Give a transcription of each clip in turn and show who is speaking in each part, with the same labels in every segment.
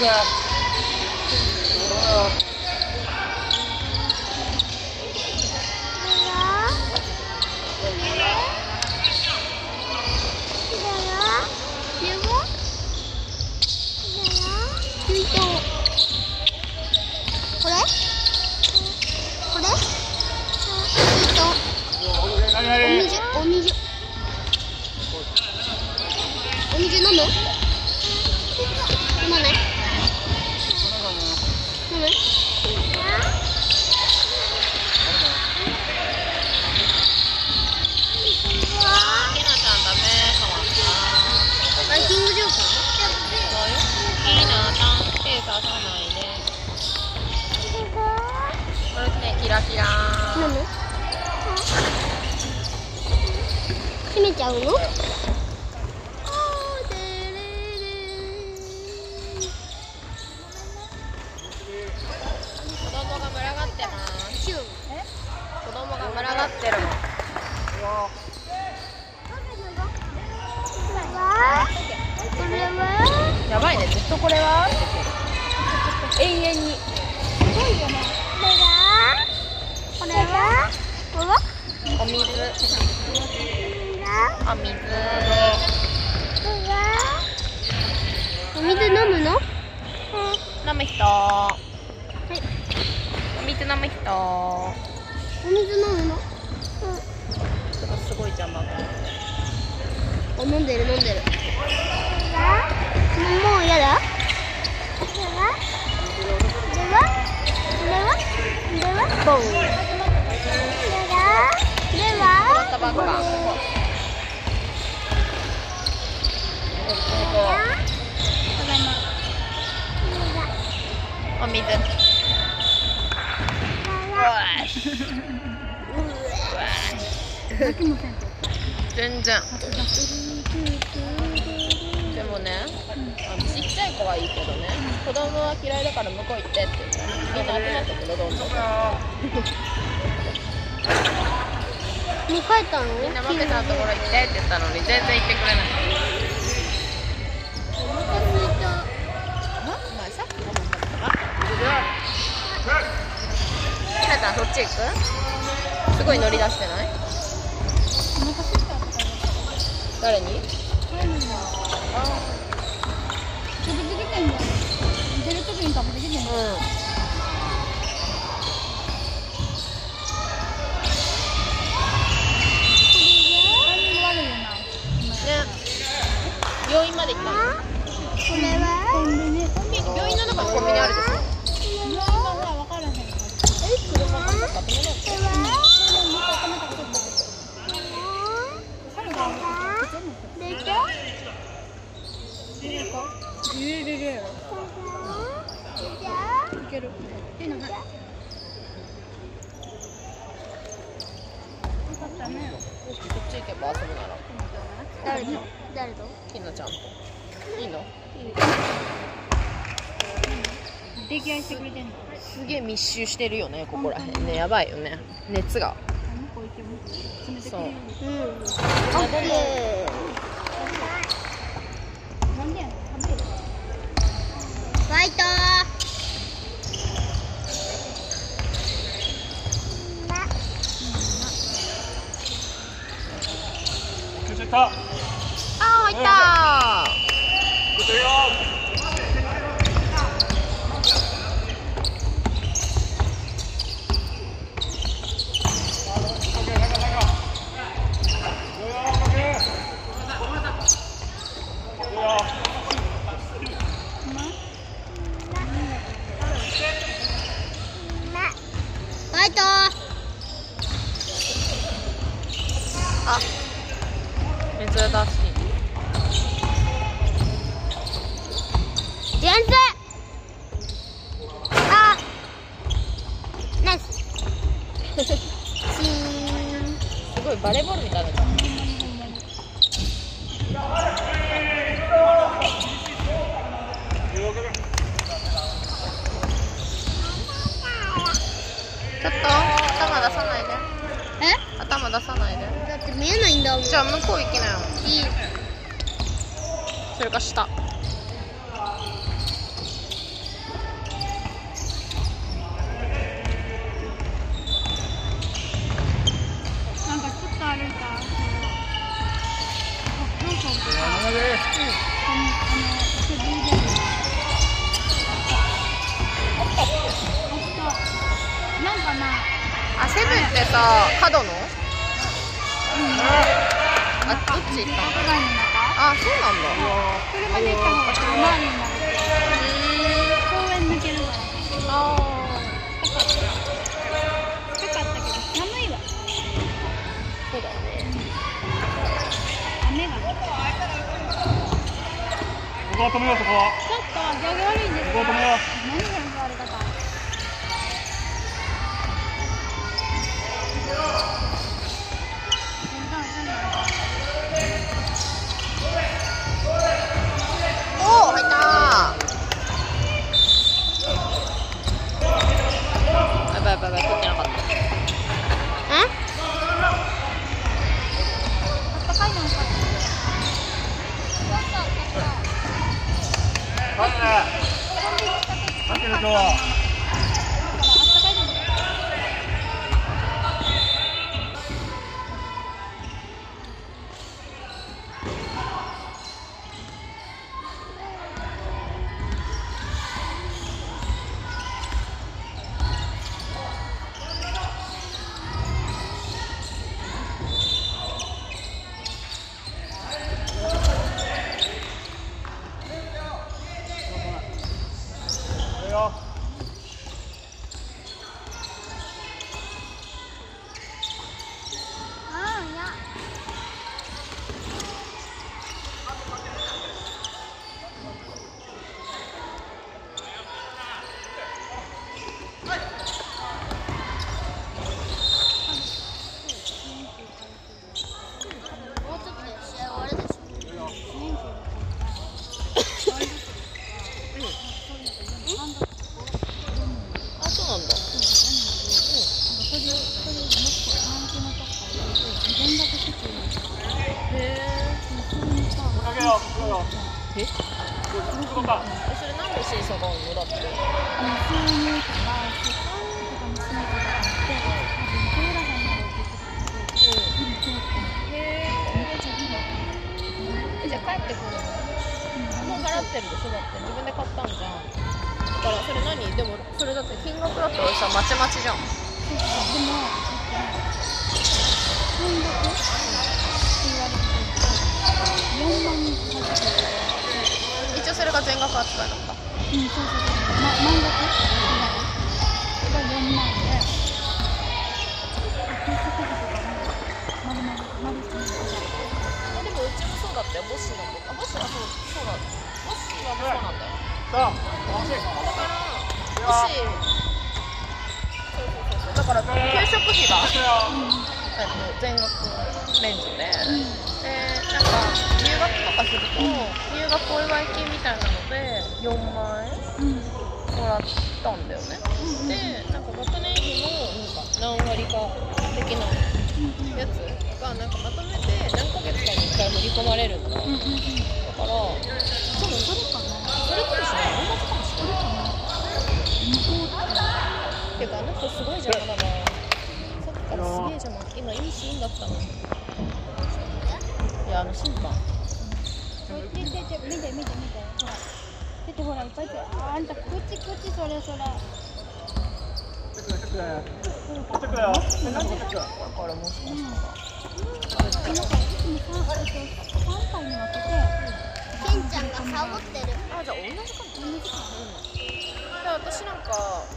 Speaker 1: お水飲む？飲まない？飲む？あれキングジョーカー？
Speaker 2: いいな、手刺さないで。これね、キラキラー。
Speaker 1: 飲む？閉めちゃうの？
Speaker 2: 子供が群がってます。子供が群がってるの。
Speaker 1: これは？
Speaker 2: やばいね、ずっとこれは永遠に。
Speaker 1: これは？お水。
Speaker 2: お水。
Speaker 1: お水飲むの？
Speaker 2: 飲む人。お水飲む人。
Speaker 1: お水飲むの？
Speaker 2: すごい邪魔が。
Speaker 1: 飲んでる。もうやだ？ボン。
Speaker 2: タバコか。お水。全然。でもね、ちっちゃい子はいいけどね、子供は嫌いだから向こう行ってって言ってみんな集まったけど、どんどん
Speaker 1: もう帰ったの？
Speaker 2: みんなマメさんのところ行ってって言ったのに全然行ってくれない。
Speaker 1: お腹すいた。
Speaker 2: お前さっき飲むんだったらひなちゃんそっち行く？すごい乗り出してない？誰に？
Speaker 1: 出るときに食べてきてんだ。
Speaker 2: 病院まで行ったの？
Speaker 1: これは？
Speaker 2: 病院の中にコンビニあるでしょ？車から買ってもらう？いける。こっち行けば遊ぶなら。
Speaker 1: 誰と？
Speaker 2: ひなちゃんと。いいの？
Speaker 1: 出来合いしてくれてんの？
Speaker 2: すげえ密集してるよね、ここら辺ね。やばいよね、熱が。そう。
Speaker 1: オッケー。ファイト
Speaker 2: あー、入った
Speaker 1: ファイト
Speaker 2: あ、珍しい。
Speaker 1: ディフェンス。あ、ナイス。
Speaker 2: すごいバレーボールみたいな感じ。ちょっと頭出さないで。頭出さないで。
Speaker 1: だって見えないんだもん。
Speaker 2: じゃあ向こう行きなよ。
Speaker 1: いい。
Speaker 2: それか下。 あ、セブンってさ、角の？あ、どっち行ったの？あ、そうなんだ。
Speaker 1: 車で行った方が遠回りになるけど、公園抜けるから。
Speaker 2: あ
Speaker 1: 近かったけど寒いわ。
Speaker 2: そうだね。
Speaker 1: 雨が。
Speaker 3: ここは止めよう、そこは。
Speaker 1: ちょっと行儀悪いんですか？
Speaker 3: ここは止めよう。
Speaker 1: 何が悪かった？
Speaker 2: おお、入ったー。やばいやばいやばい、取ってなかった。
Speaker 1: あったかいの買って。
Speaker 3: 待ってる今日は。
Speaker 2: え？それなんでシーソーがあるの？だって。じゃあ帰ってくるの？もう払ってるでしょ？だって自分で買ったんじゃん。だからそれ何？でもそれだって金額だったらさ、まちまちじゃん。一応それが全額扱いだった。
Speaker 1: 満額が4万で、
Speaker 2: でもうちもそうだったよ。ボッシーの子。あ、ボッシーはそうだ。ボッシーはそうなんだよ。だからボッシー、そうだから給食費が全額免除で、なんか入学とかすると入学お祝い金みたいなので4万円もらったんだよね。で、なんか学年費の何割か的なやつがなんかまとめて何ヶ月かに1回振り込まれるんだ。だから
Speaker 1: それかな。
Speaker 2: それかもしれない。同じかもしれない。てかあの人すごいじゃん、まだ。さっきからすげえじゃん。今いいシーンだったの。いや、審判。
Speaker 1: 見て、ほら、いっぱいあんた、こっち、それ。
Speaker 3: これもしか
Speaker 1: ケンちゃんがサボってる。
Speaker 2: あ、じゃあ同じかも。私なんか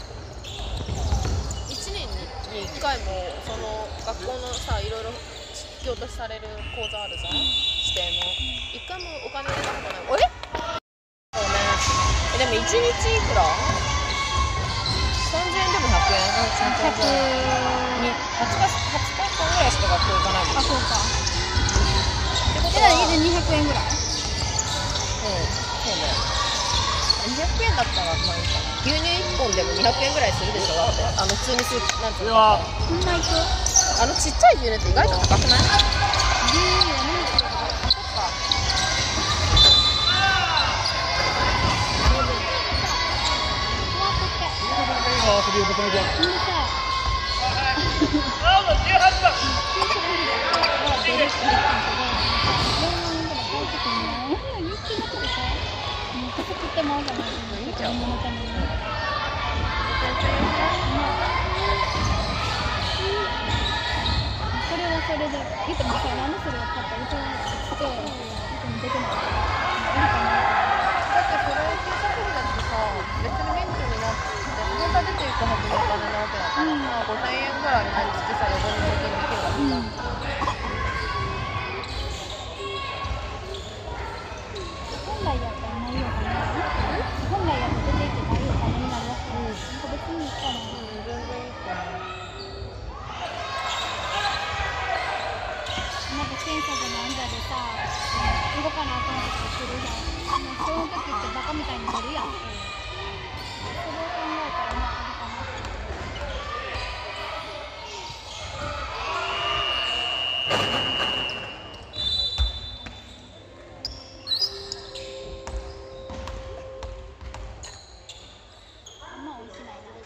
Speaker 2: 1年に1回もその学校のさ、いろいろ引き落としされる講座あるじゃん、指定の。1回もお金入れたことない。あれ？そうね。でも1日いくら？30円でも100円。20日間ぐらいしか学校行かないもん。
Speaker 1: あ、そうか。
Speaker 2: ってことは
Speaker 1: 家で200円ぐらい？
Speaker 2: そうね。200円だったらまあいいかな。牛乳1本でも200円ぐらいするでしょ。だって普通にスープなんていうのか
Speaker 1: そんな行く？
Speaker 2: ちっちゃい牛乳って意外と高くない？
Speaker 1: 牛乳はね。
Speaker 2: そっか。
Speaker 1: 言ってもさ、ランドセルが買ったりとかして、いつも出てないから、無理かな
Speaker 2: だってプロ野球サプリだってさ、別に免除になって本当は出ていくはずのお金なわけだから、まあ5000円ぐらい毎月さ、余分に貯金できるわけだ。
Speaker 1: 本来やったらないよかな。本来やったら出ていってないよかなになるわけ。なんか別にいいかな。
Speaker 2: 全然いいと思う。
Speaker 1: なんか検査でなんだでさ、動かなあかんとかするじゃん。その時ってバカみたいになるやん。それを考えたらまあありかな。あんま美味しないな。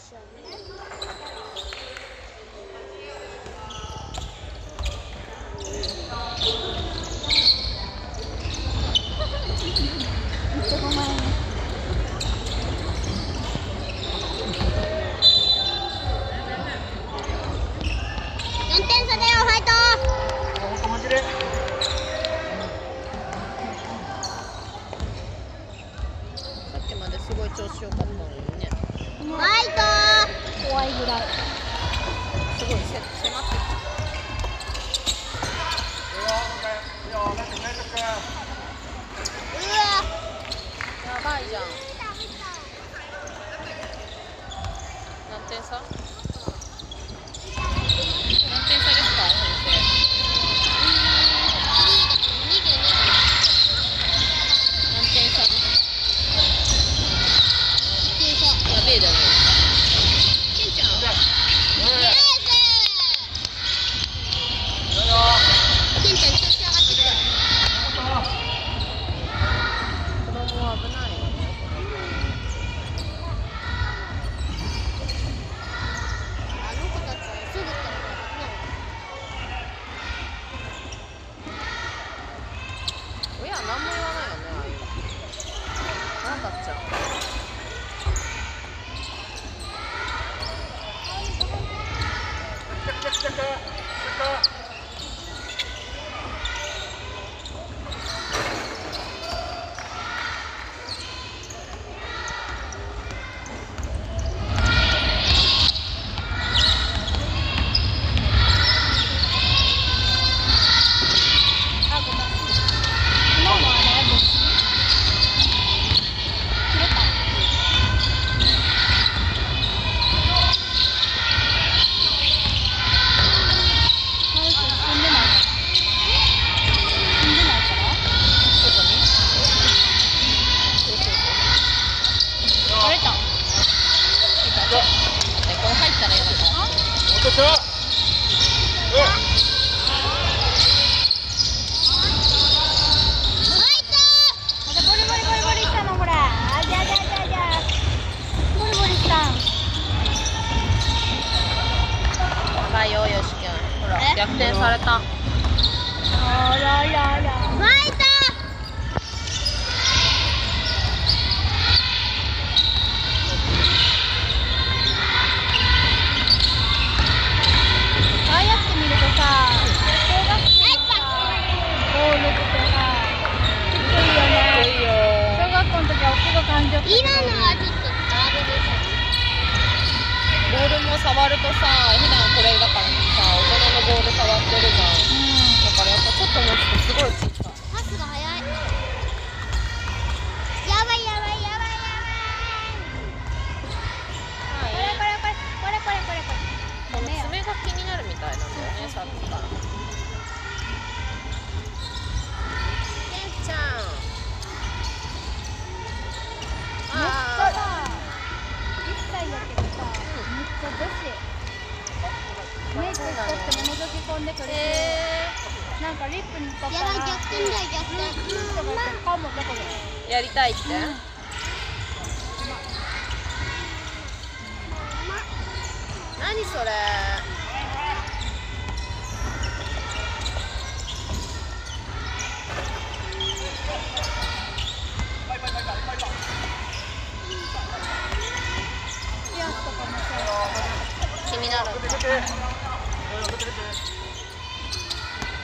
Speaker 1: めっちゃごめんね。4点差だよ、ファイト。
Speaker 2: さっきまですごい調子良かったのにね。
Speaker 1: ファイト。怖いぐらい。
Speaker 2: すごい迫ってきた。やばいじゃん。何点差？何点差ですか、先生？何点差ですか？やべえじゃないですか。ケンちゃん。ケンちゃん調子上がってきた。子供は危ないよね。
Speaker 1: あの子たちはすぐって
Speaker 2: 親は何も言わないよね、ああいうの。なんだっちゃう。
Speaker 1: あ、ごめん。今もあれ、どっち？切れた。マウス踏んでないから。踏んでないから。
Speaker 2: どこに？
Speaker 1: 割れた。
Speaker 2: これ入ったらやだから。
Speaker 1: またボリボリボリボリしたのこれ。あじゃあじゃあじゃあじゃあ。ボリボリしたん。
Speaker 2: やばいよ、よしきゅん。ほら、
Speaker 1: え
Speaker 2: 逆転された。
Speaker 1: あららら。ファイト。ああやって見るとさ、小学生のさ、ボールってさ、きついよね。
Speaker 2: いいよ。
Speaker 1: 小学校の時は大きく感じよったけど。
Speaker 2: ボールも触るとさ、普段これだからさ、大人のボール触ってるじゃん。だからやっぱちょっと持つとすごい小さい。
Speaker 1: パスが速い。やばいやばいやばいやばい。これこれこれこれこれこれこれ。
Speaker 2: この爪が気になるみたいなんだよね、さっきから。ケンちゃん。
Speaker 1: めっちゃさ、1歳だけどさ、めっちゃ女子。メイクしとっても覗き込んでくるし、なんかリップにとか
Speaker 4: やばい、逆転だよ、逆転。
Speaker 1: 顔もどこで。
Speaker 2: やりたいって？何それ？
Speaker 1: ピアスとかもさ、
Speaker 2: 気になる。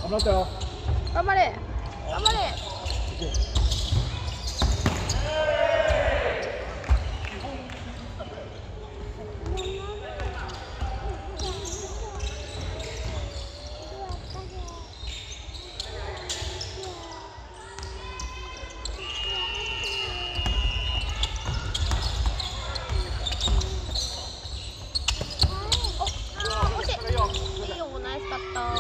Speaker 3: なったよ。
Speaker 2: 頑張れ頑張れ。いいよ、ナイスカット。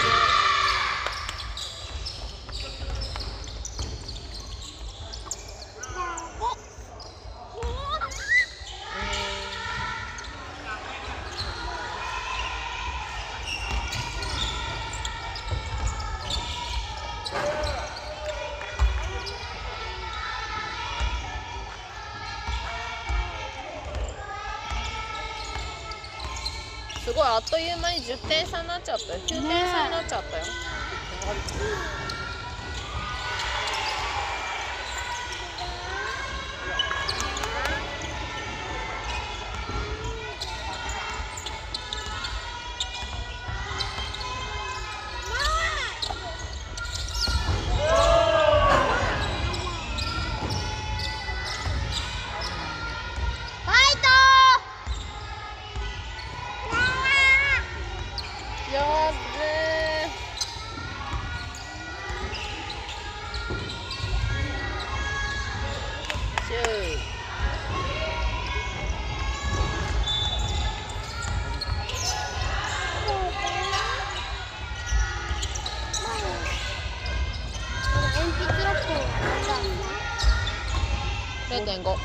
Speaker 2: すごいあっという間に10点差になっちゃったよ。9点差になっちゃったよ。0.5。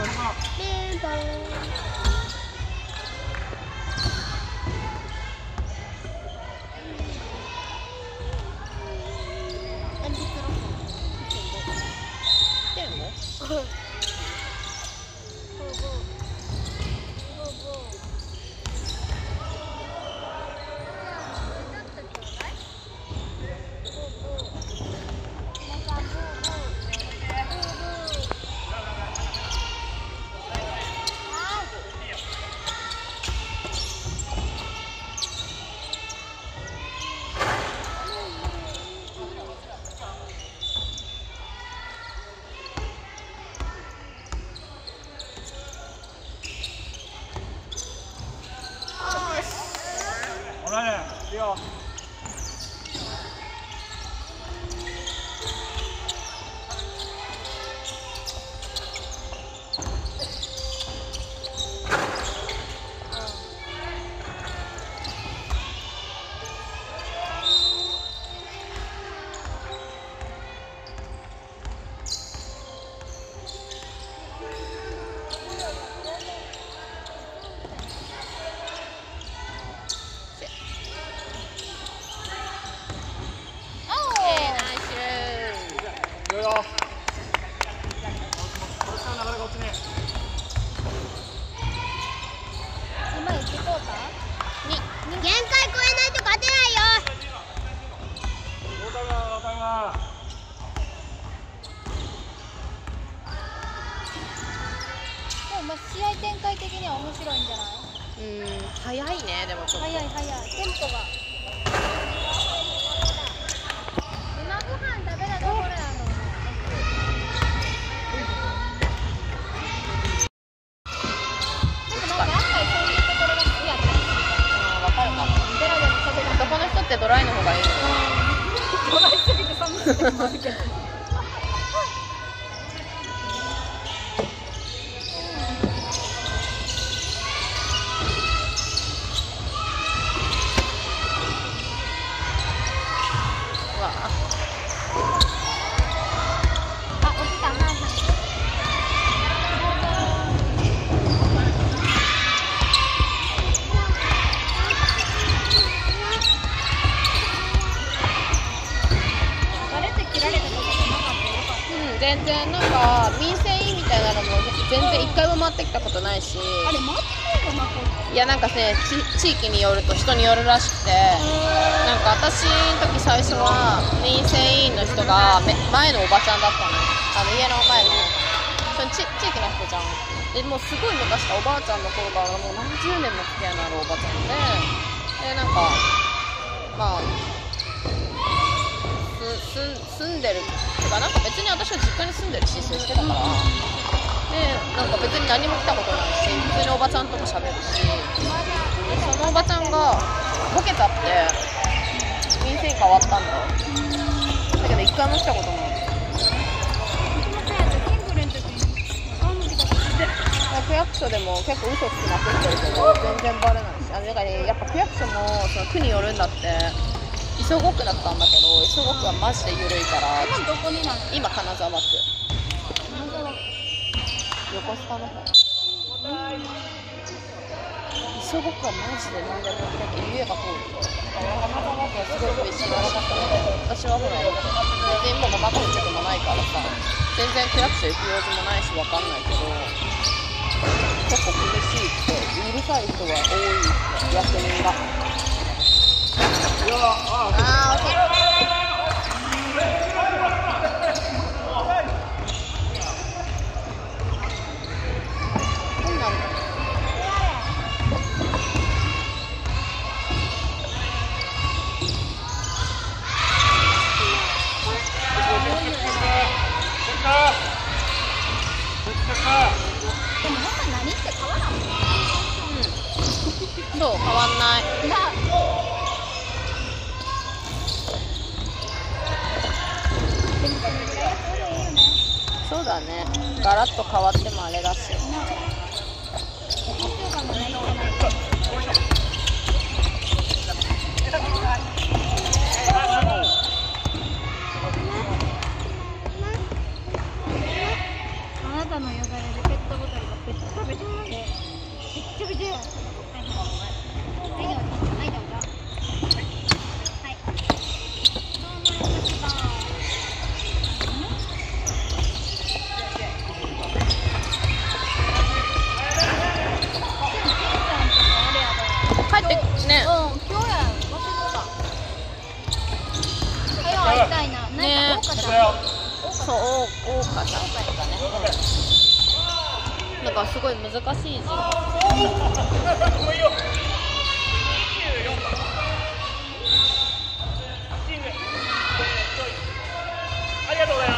Speaker 3: ほらね、いいよ。
Speaker 4: 限界超えないと勝てないよ。
Speaker 1: でもまあ試合展開的には面白いんじゃない？
Speaker 2: 早いね。でもちょっと
Speaker 1: 早い早いテンポが。今ご飯食べたところやの。
Speaker 2: 男の人ってドライの方がいいの。
Speaker 1: ドライすぎて寒くてもあるけど。
Speaker 2: 全然なんか民生委員みたいなのも全然1回も回ってきたことないし、
Speaker 1: あれ回ってないの？
Speaker 2: いやなんかね、地域によると人によるらしくて、なんか私の時最初は民生委員の人が前のおばちゃんだったのよ。家の前のその地域の人じゃん。でもうすごい昔からおばあちゃんの頃からもう何十年も付き合いのあるおばちゃんで、なんかまあ住んでるてか、なんか別に私は実家に住んでる申請してたから、でなんか別に何も来たことないし、普通におばちゃんとも喋るし、でそのおばちゃんがボケちゃって民生変わったんだ。だけど一回も来たことない。区役所でも結構嘘つきまくってるけど全然バレないし、だからね、やっぱ区役所もその区によるんだって。磯子区だったんだけど、磯子区はマジで緩いから。
Speaker 1: 今どこになる？
Speaker 2: 今金沢区。
Speaker 1: 金沢区。
Speaker 2: 横須賀の方。磯子区はマジで何でもだって言えば通る。金沢区はすごい美味しいらしくて、私はほら全然もうごまかすこともないからさ、全然区役所行く用事もないしわかんないけど、結構苦しいってうるさい人が多いって役人が。あー、惜しい。
Speaker 1: でもほんま何って変わらんもん。
Speaker 2: そう、変わんない。そうだね。ガラッと変わってもあれだし。
Speaker 1: あなたのよだれでペットボトルがべったべたで、べっちゃべちゃや。はいどうぞ。はいどうぞ。はい。どうもよかった。
Speaker 2: 帰ってね。
Speaker 1: 今日や忘れてた。早う会いたいな。
Speaker 2: ね。
Speaker 1: なんか桜花ちゃん。
Speaker 2: そう、大岡ちゃんとかね。なんかすごい難しい字。
Speaker 3: ありがとうございます。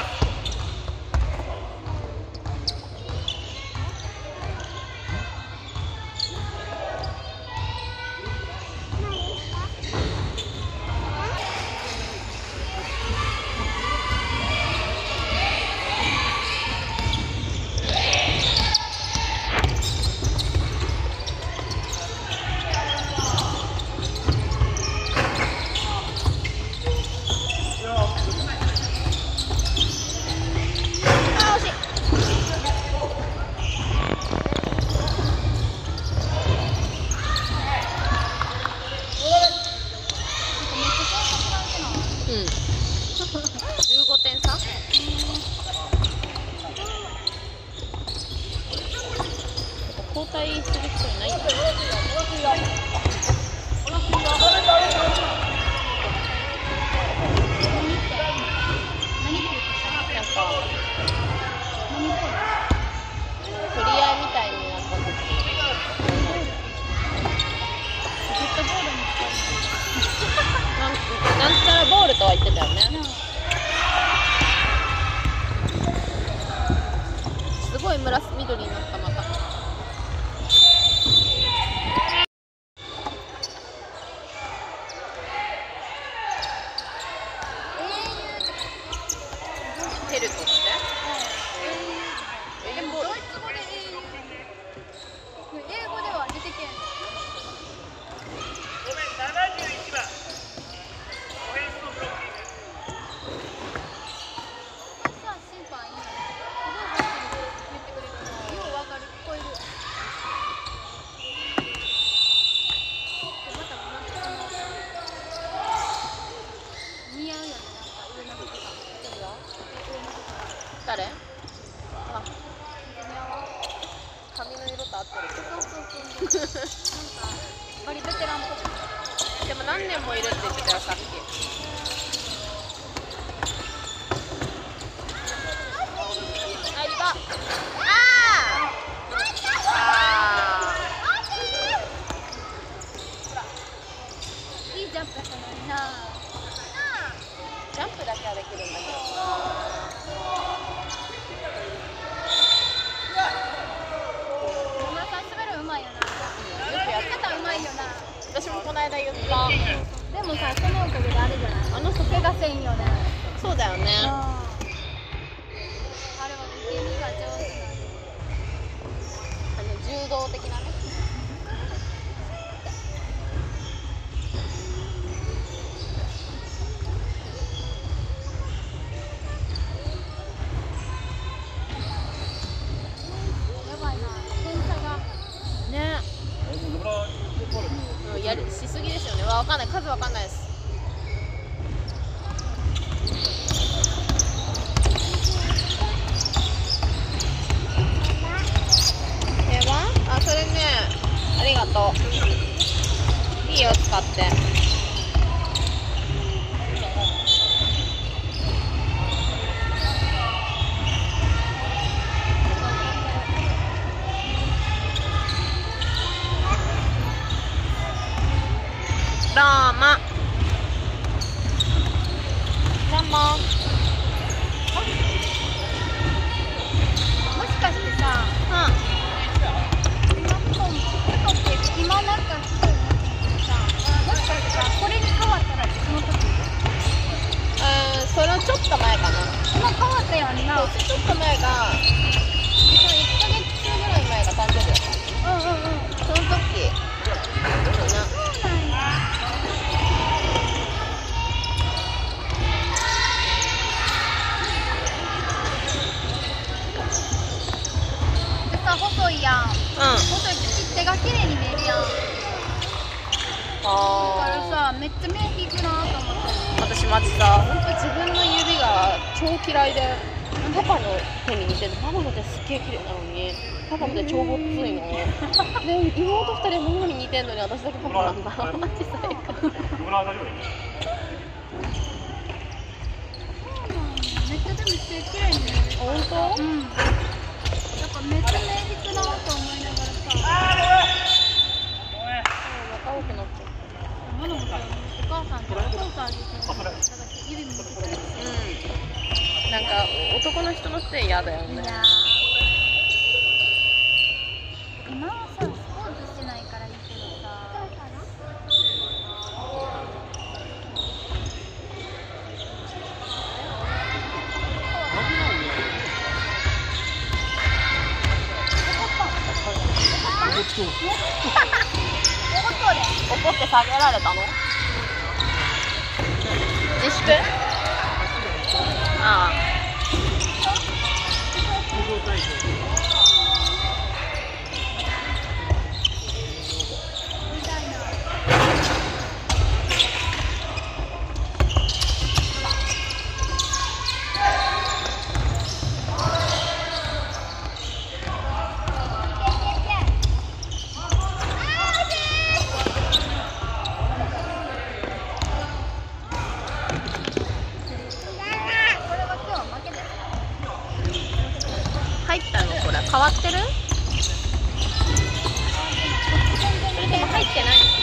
Speaker 2: 15点差？交代する人いないんだ。取り合いみたいになった時、なんちゃらボールとは言ってたよね。すごい緑になったまた。テルトって？
Speaker 1: でもドイツ語で英語では出てけん。
Speaker 3: ごめん、71番。オフェンスのブロッキング。
Speaker 1: さあ審判いいよね。すごい言ってくれるからようわかる、聞こえる。でまたなんか似合うよね、なんか上の服が。
Speaker 2: 誰？あ、
Speaker 1: 似合わん。
Speaker 2: 髪の色と合ってるけど。
Speaker 1: そうなんかバリベテランっぽく。
Speaker 2: でも何年もいるって言ってたよ、さっき。あ、リバ。
Speaker 1: いいジャンプだったのにな。
Speaker 2: ジャンプだけはで間言った。
Speaker 1: でもさ、そのおかげであれじゃない、あの人怪我せんよね。
Speaker 2: そうだよね。
Speaker 1: あれは受け身が上手なんで。
Speaker 2: 柔道的なね。
Speaker 1: やばいな、点差が。
Speaker 2: ね。やりしすぎですよね。わかんない、数わかんないです。定番？あ、それね、ありがとう。いいよ、使って。どうも。どうも。
Speaker 1: もしかしてさ、今なんかすごいさ、もしかしてさ、これに変わったらその時？
Speaker 2: それはちょっと前かな。
Speaker 1: 今変わったやんな。
Speaker 2: ちょっと前が、1ヶ月ぐらい前が誕生日だった。その時かな。
Speaker 1: そうなんや。でさ、細いやん。細いし手が綺麗に見えるやん。だからさ、めっちゃ目引くなと思って。
Speaker 2: 私マジさ、本当自分の指が超嫌いで、パパの手に似てる。パパの手すっげえ綺麗なのに、パパの手超ごっついの。で、妹2人ものに似てんのに私だけパパなんだ。マジ最高。
Speaker 1: めっちゃでも手綺麗に見える。
Speaker 2: 本当？
Speaker 1: うん。やっぱめっちゃ目引くなと思いながらさ。
Speaker 2: 仲良くなっちゃう。
Speaker 1: ママもさ、お母さんとお父さんに指見てくれる。
Speaker 2: なんか男の人の手嫌だよね。
Speaker 1: いや今はさ、スポーツしてないからいいけどさ。
Speaker 2: 怒って下げられたの？自粛？ああ。入ったのこれ変わってる？それでも入ってないの？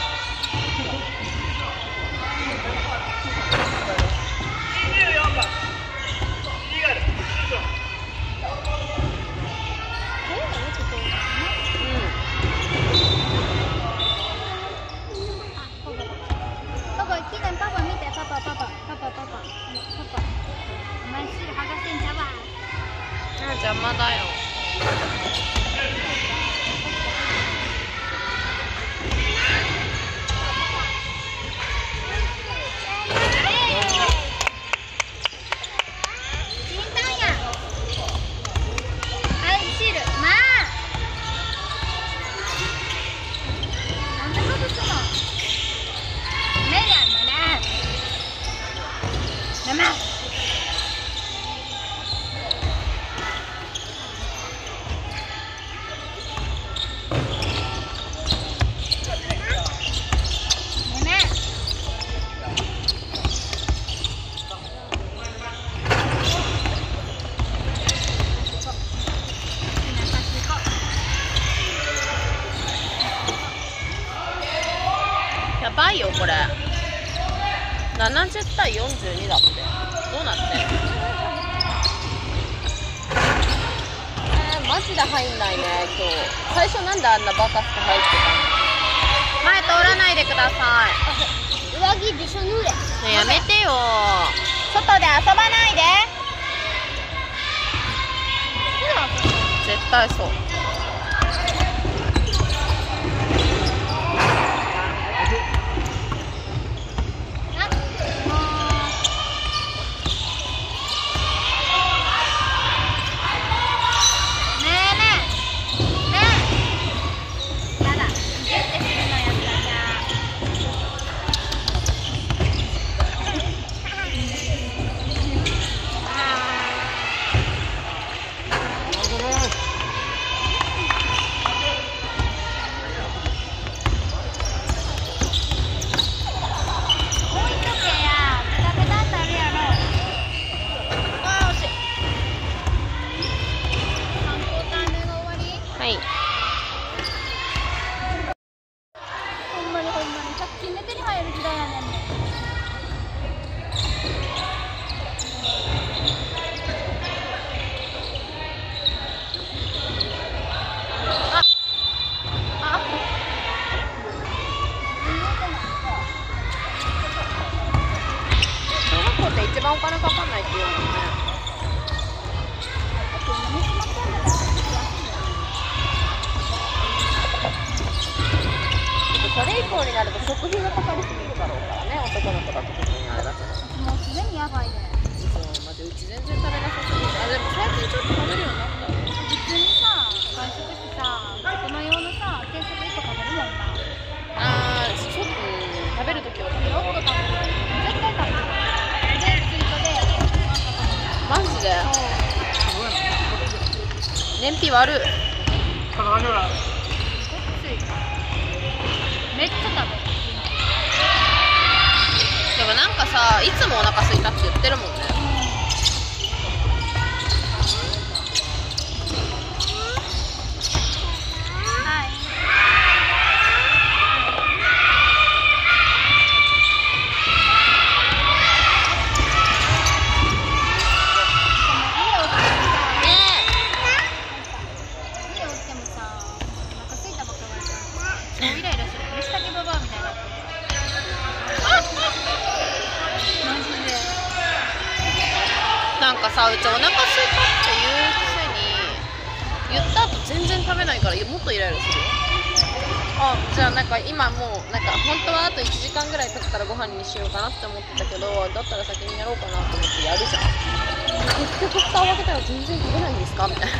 Speaker 1: パパ、キネンパパ見て、パパ。お前シール剥がしてんちゃうわ。
Speaker 2: 邪魔だよ。やばいよこれ。70対42だって。どうなってんの？マジで入んないね今日。最初なんであんなバカスカ入ってたの？ 前通らないでくださ
Speaker 4: 上着びしょ濡れ。
Speaker 2: い。ね、やめてよ。外で遊ばないで。絶対そう。はい。
Speaker 1: ほんまに100均で手に入る時代やねんね。
Speaker 2: 小学校って一番お金かかんないっていうもんね。それ以降になると食費がかかりすぎるだろうからね、男の子だと特にあれだけど。
Speaker 1: もうすでにやばいで。
Speaker 2: そう、マジうち全然食べなさすぎて。あ、でも最近ちょっと食べるようになったよ。
Speaker 1: 普通にさ、外食してさ、大人用のさ、定食1個食べるもんな。
Speaker 2: あー、食べるときは食べる。
Speaker 1: 6個食べる。絶対食べる。で、追加で、
Speaker 2: マジで燃費悪い。
Speaker 1: めっちゃ食べる。
Speaker 2: でもなんかさ、いつもお腹空いたって言ってるもんね。
Speaker 1: はい。家おってもさ、お腹空いたばっかりで、超イライラする。飯だけババアみたいになってる。マジで。
Speaker 2: なんかさ、うちお腹空いたって言うくせに言った後全然食べないからもっとイライラするよ。あ、じゃあなんか今もうなんか本当はあと1時間ぐらい経ったらご飯にしようかなって思ってたけど、だったら先にやろうかなと思ってやるじゃん。結局蓋を開けたら全然食べないんですかみたいな。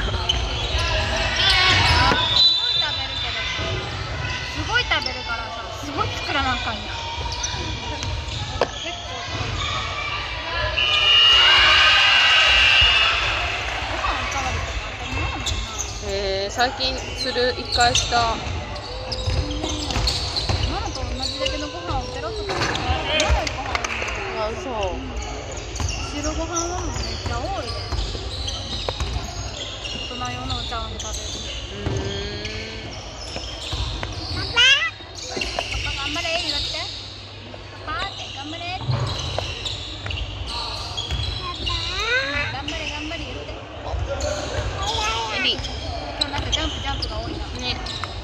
Speaker 1: すごい食べるからさ、すごい作らなあかんやん。
Speaker 2: 最近する1回した。
Speaker 1: ママと同じだけのご飯をペロッと食べて、
Speaker 2: あ、そう。
Speaker 1: 白ご飯はもうめっちゃ多いで。大人用のお茶碗で食べる。パパ頑張れ言って。パパって頑張れ。頑張れ言って。
Speaker 2: エリー。
Speaker 1: 今日なんかジャンプが多いな。
Speaker 2: ね。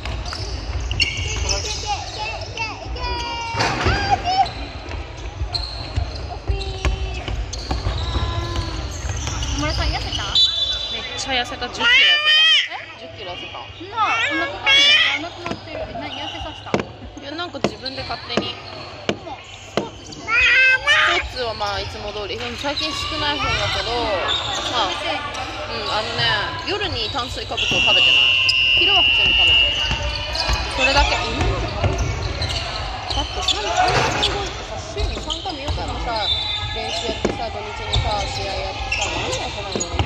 Speaker 2: 小村さん痩せた？めっちゃ痩せた。10キロ痩せた。10キロ痩せた。
Speaker 1: なあ、お腹がなくなってる。何痩せさせた？
Speaker 2: いや、なんか自分で勝手に。
Speaker 1: スポーツ
Speaker 2: はまあいつも通り。最近少ない方だけど、まあ、夜に炭水化物を食べてない。昼は普通に食べてる。それだけ。だって3回動いてさ、週に3回も4回もさ、練習やってさ、土日にさ、試合やってさ、何やこのの。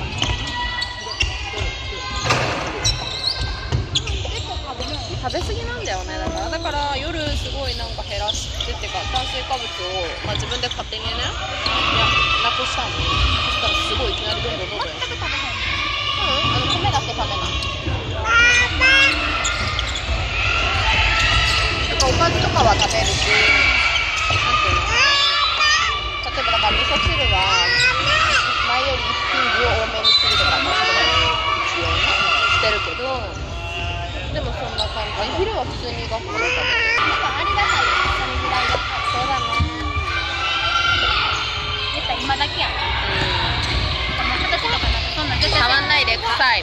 Speaker 2: 食べ過ぎなんだよね。だから夜すごいなんか減らしてってか、炭水化物を、まあ、自分で勝手にねなくしたの。そしたらすごいいきなりどんどん
Speaker 1: 全く食べへん。
Speaker 2: 米だけ食べない。なんかおかずとかは食べるし、なんていうの、例えばだから味噌汁は前より一品量多めにするとか一応ねしてるけど、でもそんな感じ。昼は普通に学校で食べてる。
Speaker 1: がたいよ、それぐらいが。
Speaker 2: そうだね。
Speaker 1: やっぱ今だけやん。この形とかなんかそんな絶対
Speaker 2: 変わんないで臭い。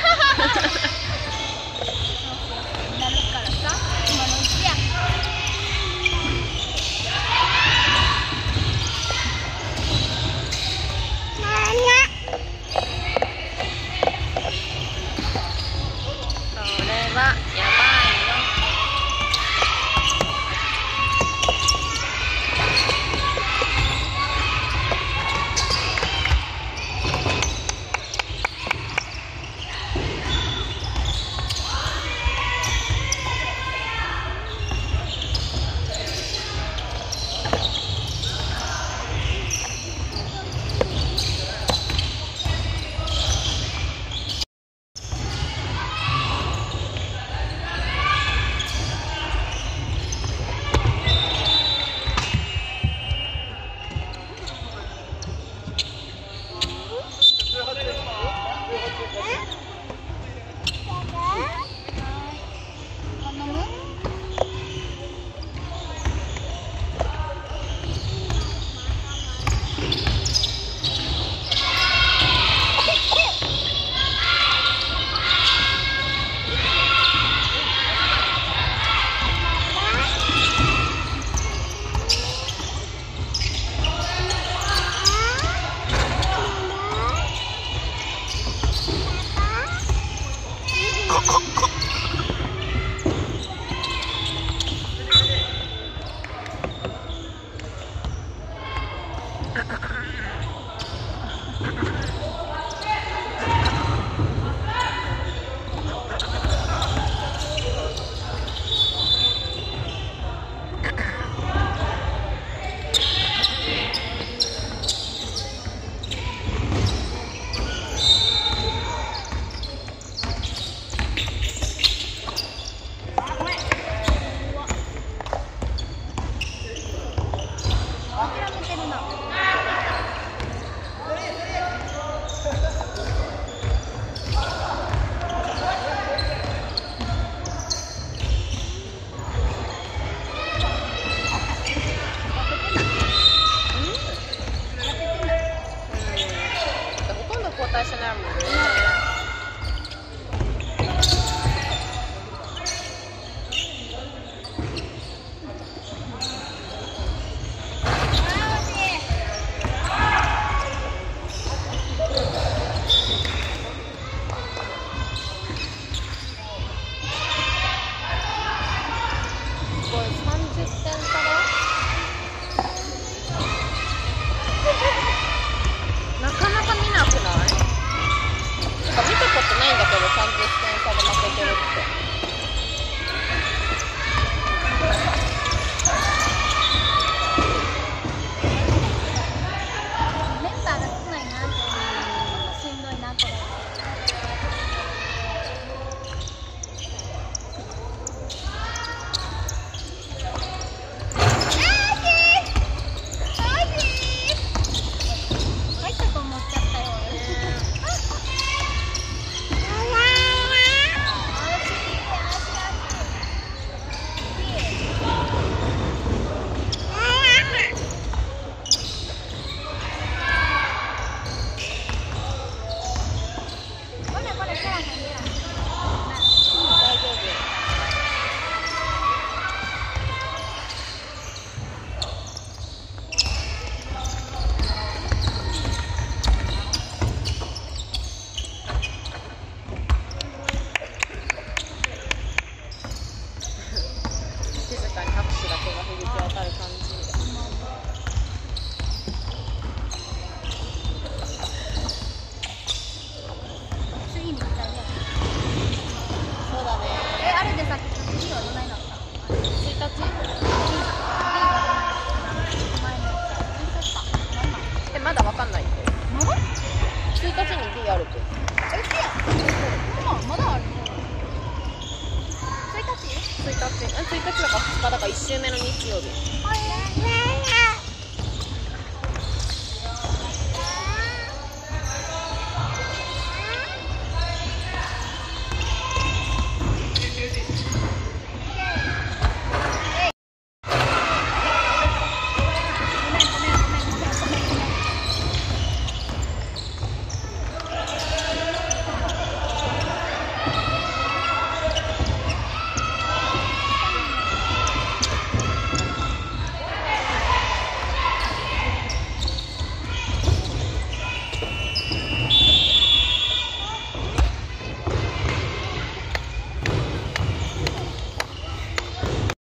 Speaker 1: なるからさ、今のうちや。
Speaker 2: それはやばいよ。まだわかんないって。
Speaker 1: まだ
Speaker 2: 1日に D あるって。
Speaker 1: まだある1日
Speaker 2: だから2日だから1週目の日曜日。